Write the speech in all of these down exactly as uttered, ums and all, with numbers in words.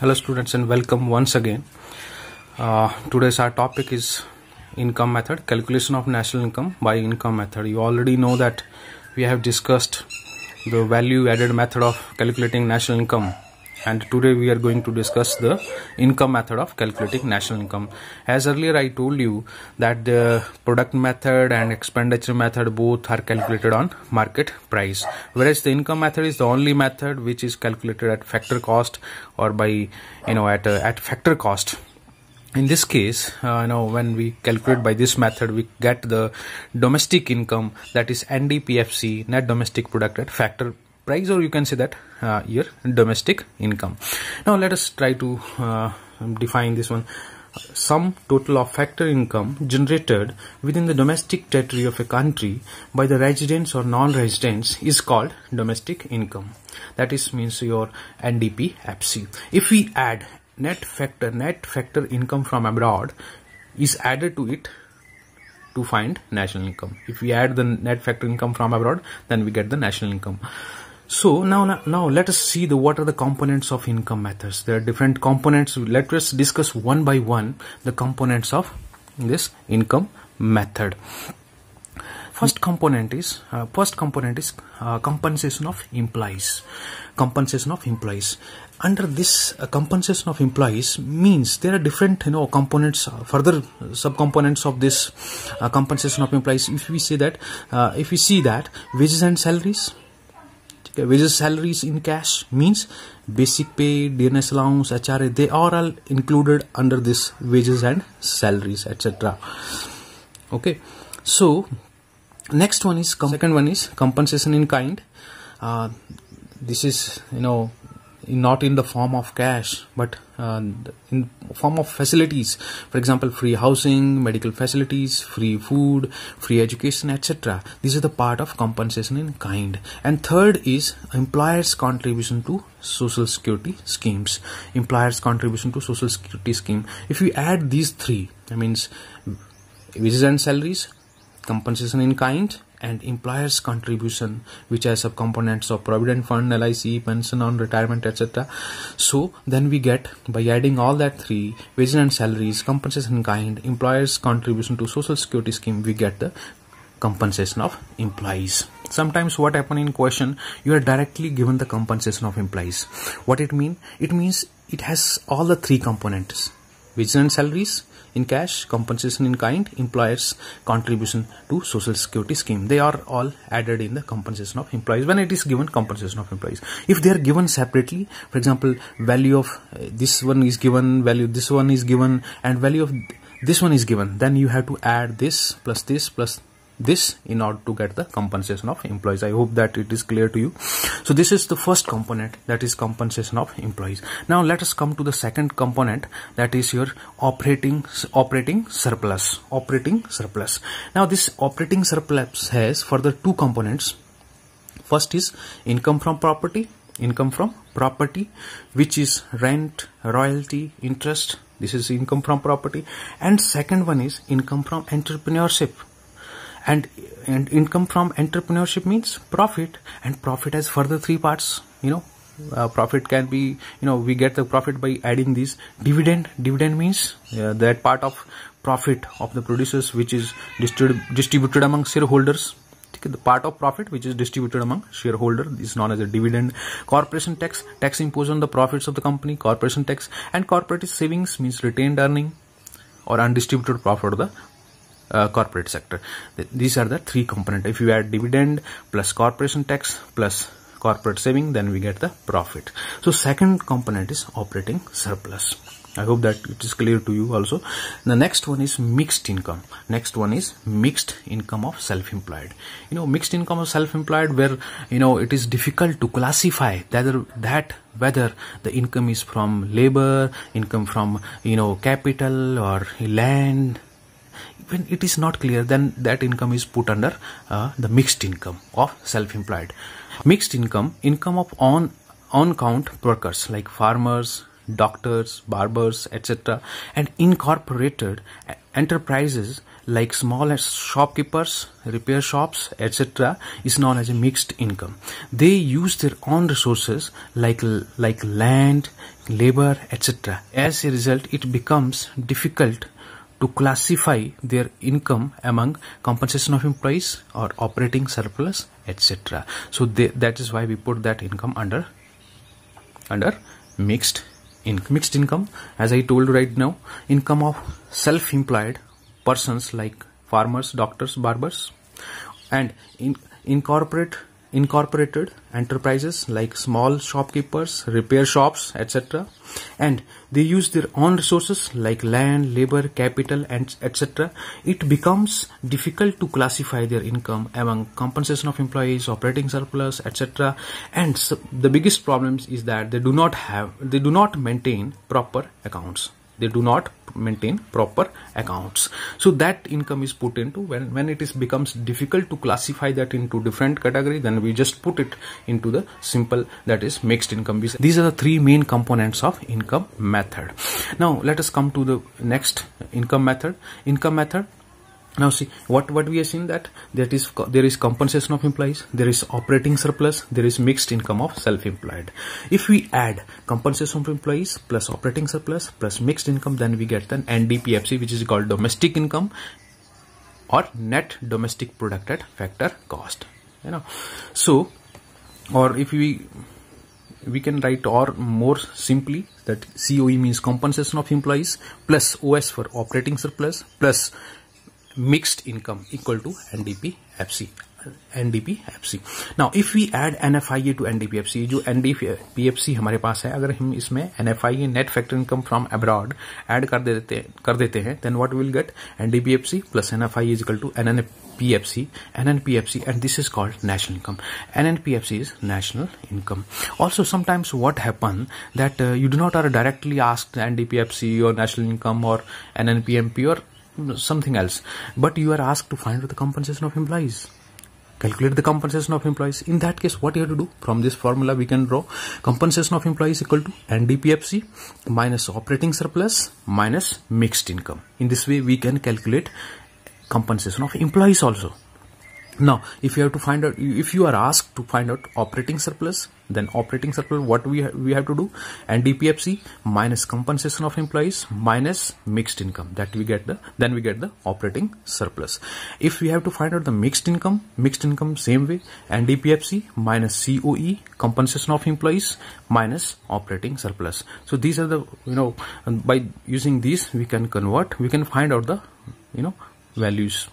Hello students and welcome once again. Uh, today's our topic is income method, calculation of national income by income method. You already know that we have discussed the value added method of calculating national income, and today we are going to discuss the income method of calculating national income. As earlier I told you that the product method and expenditure method both are calculated on market price, whereas the income method is the only method which is calculated at factor cost or by you know at uh, at factor cost. In this case, uh, you know when we calculate by this method, we get the domestic income, that is N D P F C, net domestic product, at factor price, or you can say that uh, your domestic income. Now let us try to uh, define this one. Sum total of factor income generated within the domestic territory of a country by the residents or non-residents is called domestic income. That is means your N D P F C. If we add net factor net factor income from abroad is added to it to find national income. If we add the net factor income from abroad, then we get the national income. So now, now let us see the what are the components of income methods. There are different components. Let us discuss one by one the components of this income method. First component is uh, first component is uh, compensation of employees. Compensation of employees. Under this uh, compensation of employees means there are different you know components, uh, further subcomponents of this uh, compensation of employees. If we say that, uh, if we see that wages and salaries. Okay, wages, salaries in cash means basic pay, D N S allowance, H R A, they are all included under this wages and salaries, et cetera. Okay, so next one is second one is compensation in kind. Uh, this is you know not in the form of cash, but uh, in form of facilities. For example, free housing, medical facilities, free food, free education, et cetera. This is the part of compensation in kind. And third is employers' contribution to social security schemes. Employers' contribution to social security scheme. If we add these three, that means wages and salaries, compensation in kind, and employers' contribution, which are subcomponents of provident fund, L I C, pension on retirement, et cetera. So then we get, by adding all that three, wages and salaries, compensation in kind, employers' contribution to social security scheme, we get the compensation of employees. Sometimes what happen in question, you are directly given the compensation of employees. What it mean? It means it has all the three components: wages and salaries in cash, compensation in kind, employers' contribution to social security scheme. They are all added in the compensation of employees when it is given compensation of employees. If they are given separately, for example, value of uh, this one is given, value this one is given, and value of this one is given, then you have to add this plus this plus this in order to get the compensation of employees. I hope that it is clear to you. So this is the first component, that is compensation of employees. Now let us come to the second component, that is your operating operating surplus. Operating surplus. Now this operating surplus has further two components. First is income from property. Income from property, which is rent, royalty, interest. This is income from property. And second one is income from entrepreneurship. And and income from entrepreneurship means profit, and profit has further three parts. You know, uh, profit can be you know we get the profit by adding these dividend. Dividend means uh, that part of profit of the producers which is distrib distributed among shareholders. The part of profit which is distributed among shareholders is known as a dividend. Corporation tax, tax imposed on the profits of the company. Corporation tax. And corporate savings means retained earning or undistributed profit of the Uh, corporate sector. These are the three components. If you add dividend plus corporation tax plus corporate saving, then we get the profit. So second component is operating surplus. I hope that it is clear to you also. The next one is mixed income. Next one is mixed income of self-employed. You know, mixed income of self-employed, where you know it is difficult to classify whether that whether the income is from labor, income from you know capital or land. When it is not clear, then that income is put under uh, the mixed income of self-employed. Mixed income, income of on on count workers like farmers, doctors, barbers, et cetera, and incorporated enterprises like small shopkeepers, repair shops, et cetera is known as a mixed income. They use their own resources like like land, labor, et cetera. As a result, it becomes difficult to classify their income among compensation of employees or operating surplus, et cetera. So they, that is why we put that income under under mixed income. Mixed income, as I told right now, income of self-employed persons like farmers, doctors, barbers, and in incorporate incorporated enterprises like small shopkeepers, repair shops, et cetera. And they use their own resources like land, labor, capital, and et cetera. It becomes difficult to classify their income among compensation of employees, operating surplus, et cetera. And so the biggest problems is that they do not have, they do not maintain proper accounts. They do not maintain proper accounts. So that income is put into, when, when it is becomes difficult to classify that into different category, then we just put it into the simple, that is mixed income. These are the three main components of income method. Now let us come to the next income method. Income method. Now see what what we have seen, that that is there is compensation of employees, there is operating surplus, there is mixed income of self-employed. If we add compensation of employees plus operating surplus plus mixed income, then we get an N D P F C, which is called domestic income or net domestic product at factor cost. You know, so or if we we can write or more simply that C O E means compensation of employees plus O S for operating surplus plus mixed income equal to N D P F C. N D P F C. Now if we add N F I A to N D P F C, जो N D P F C हमारे पास है, अगर हम इसमें N F I A net factor income from abroad add कर देते कर देते हैं, then what we will get? N D P F C plus N F I A is equal to N N P F C, N N P F C, and this is called national income. N N P F C is national income. Also sometimes what happen that uh, you do not are directly asked N D P F C or national income or N N P M P or something else, but you are asked to find out the compensation of employees, calculate the compensation of employees. In that case, what you have to do? From this formula we can draw compensation of employees equal to N D P F C minus operating surplus minus mixed income. In this way we can calculate compensation of employees also. Now if you have to find out, if you are asked to find out operating surplus, then operating surplus, what we ha we have to do? N D P F C minus compensation of employees minus mixed income, that we get the then we get the operating surplus. If we have to find out the mixed income, mixed income same way, N D P F C minus C O E compensation of employees minus operating surplus. So these are the, you know, by using these we can convert, we can find out the, you know, values.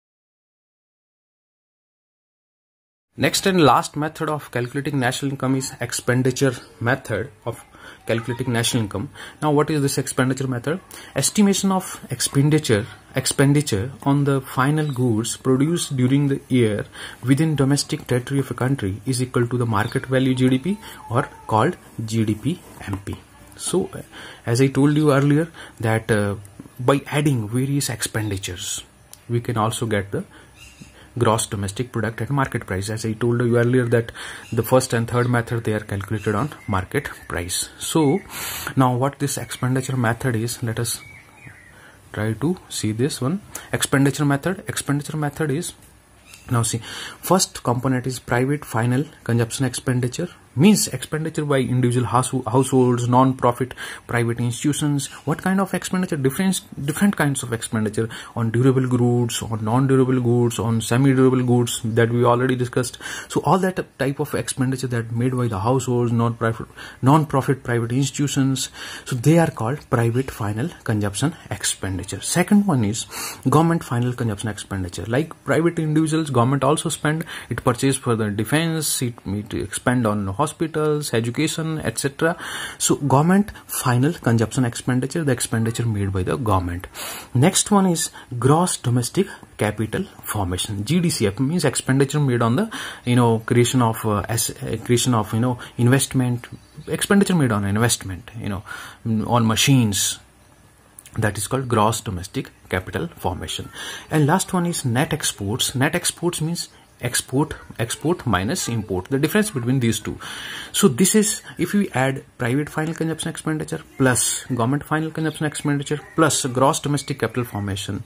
Next and last method of calculating national income is expenditure method of calculating national income. Now what is this expenditure method? Estimation of expenditure expenditure on the final goods produced during the year within domestic territory of a country is equal to the market value G D P, or called G D P M P. So as I told you earlier that uh, by adding various expenditures we can also get the gross domestic product at market price. As I told you earlier that the first and third method, they are calculated on market price. So now what this expenditure method is, let us try to see this one. Expenditure method, expenditure method is, now see, first component is private final consumption expenditure, means expenditure by individual households, non-profit private institutions. What kind of expenditure? Different different kinds of expenditure on durable goods, on non-durable goods, on semi-durable goods, that we already discussed. So all that type of expenditure that made by the households, non-profit non-profit private institutions, so they are called private final consumption expenditure. Second one is government final consumption expenditure. Like private individuals, government also spend, it purchase for the defense, it, it expend on hospitals, education, et cetera. So government final consumption expenditure, the expenditure made by the government. Next one is gross domestic capital formation. G D C F means expenditure made on the, you know, creation of uh, as, uh, creation of, you know, investment, expenditure made on investment, you know, on machines. That is called gross domestic capital formation. And last one is net exports. Net exports means export export minus import, the difference between these two. So this is, if we add private final consumption expenditure plus government final consumption expenditure plus gross domestic capital formation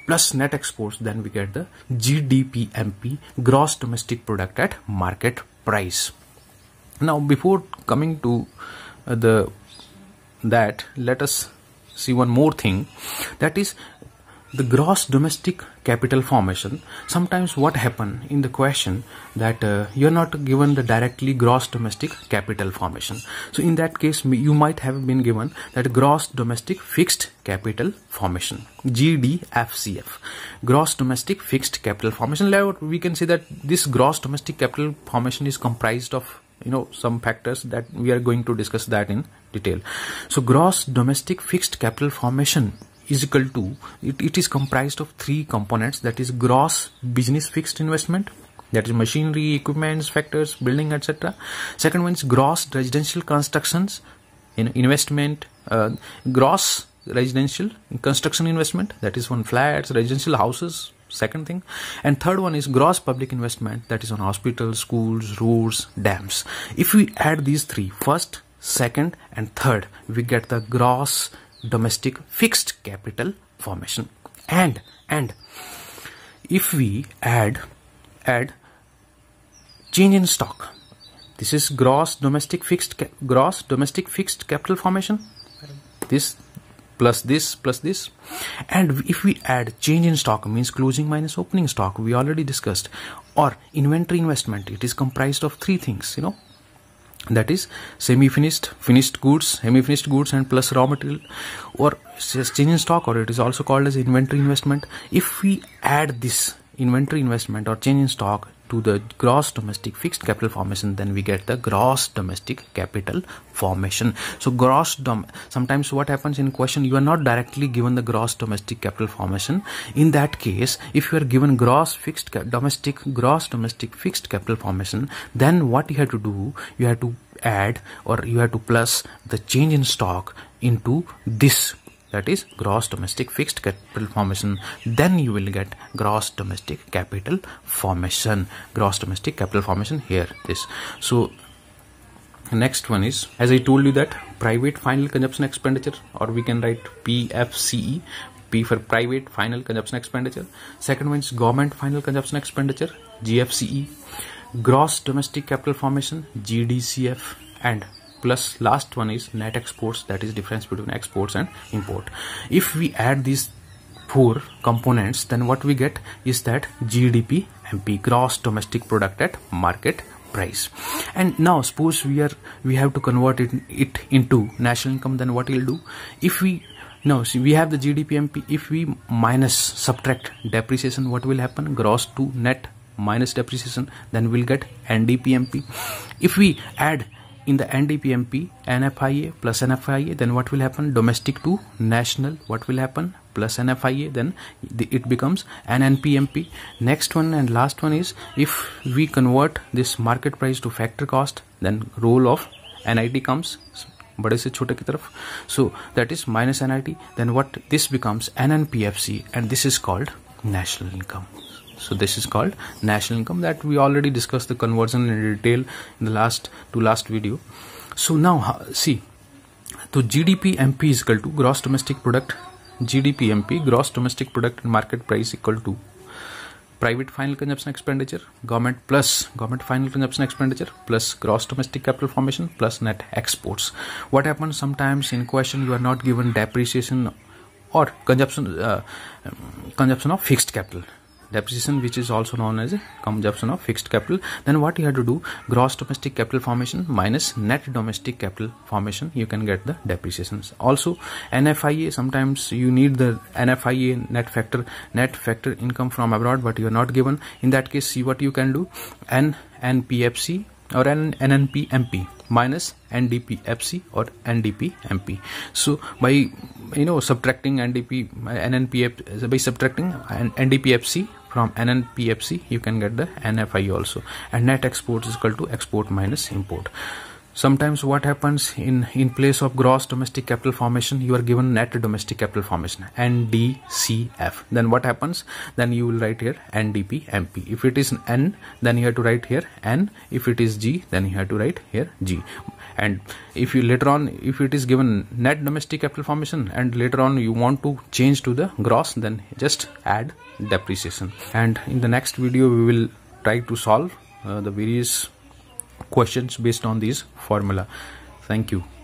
plus net exports, then we get the G D P M P, gross domestic product at market price. Now before coming to uh, the that, let us see one more thing, that is the gross domestic capital formation. Sometimes what happen in the question that uh, you're not given the directly gross domestic capital formation. So in that case you might have been given that gross domestic fixed capital formation, G D F C F, gross domestic fixed capital formation. We can say that this gross domestic capital formation is comprised of, you know, some factors that we are going to discuss that in detail. So gross domestic fixed capital formation is equal to, it, it is comprised of three components, that is gross business fixed investment, that is machinery, equipments, factors, building, et cetera. Second one is gross residential constructions in investment, uh, gross residential construction investment, that is on flats, residential houses, second thing. And third one is gross public investment, that is on hospitals, schools, roads, dams. If we add these three, first, second and third, we get the gross domestic fixed capital formation. And and if we add add change in stock, this is gross domestic fixed gross domestic fixed capital formation, this plus this plus this. And if we add change in stock, means closing minus opening stock, we already discussed, or inventory investment, it is comprised of three things, you know, that is semi-finished, finished goods, semi-finished goods and plus raw material, or change in stock, or it is also called as inventory investment. If we add this inventory investment or change in stock to the gross domestic fixed capital formation, then we get the gross domestic capital formation. So gross dom sometimes what happens in question, you are not directly given the gross domestic capital formation. In that case, if you are given gross fixed domestic gross domestic fixed capital formation, then what you have to do, you have to add or you have to plus the change in stock into this, that is gross domestic fixed capital formation. Then you will get gross domestic capital formation, gross domestic capital formation here, this. So next one is, as I told you, that private final consumption expenditure, or we can write P F C E, P for private final consumption expenditure. Second one is government final consumption expenditure, G F C E, gross domestic capital formation, G D C F, and plus last one is net exports, that is difference between exports and import. If we add these four components, then what we get is that G D P M P, gross domestic product at market price. And now suppose we are we have to convert it, it into national income, then what we'll do, if we now see we have the G D P M P, if we minus subtract depreciation, what will happen, gross to net minus depreciation, then we'll get N D P M P. If we add in the N D P M P N F I A plus N F I A, then what will happen, domestic to national, what will happen, plus N F I A, then it becomes N N P M P. Next one and last one is, if we convert this market price to factor cost, then role of N I T comes, bade se chote ki taraf, so that is minus N I T, then what this becomes N N P F C, and this is called national income. So this is called national income, that we already discussed the conversion in detail in the last to last video. So now see, so G D P M P is equal to gross domestic product, G D P M P, gross domestic product and market price, equal to private final consumption expenditure, government plus government final consumption expenditure, plus gross domestic capital formation, plus net exports. What happens sometimes in question, you are not given depreciation or consumption uh, consumption of fixed capital, depreciation, which is also known as a consumption of fixed capital. Then what you have to do, gross domestic capital formation minus net domestic capital formation, you can get the depreciations. Also N F I A, sometimes you need the N F I A, net factor net factor income from abroad, but you are not given. In that case, see what you can do, N N P F C or N N P M P minus N D P F C or N D P M P. So by you know subtracting N D P N N P F, by subtracting N D P F C from N N P F C, you can get the N F I also. And net export is equal to export minus import. sometimes what happens, in in place of gross domestic capital formation you are given net domestic capital formation, N D C F. Then what happens, then you will write here N D P M P. If it is N, then you have to write here N. If it is G, then you have to write here G. And if you later on, if it is given net domestic capital formation and later on you want to change to the gross, then just add depreciation. And in the next video we will try to solve uh, the various questions based on these formula. Thank you.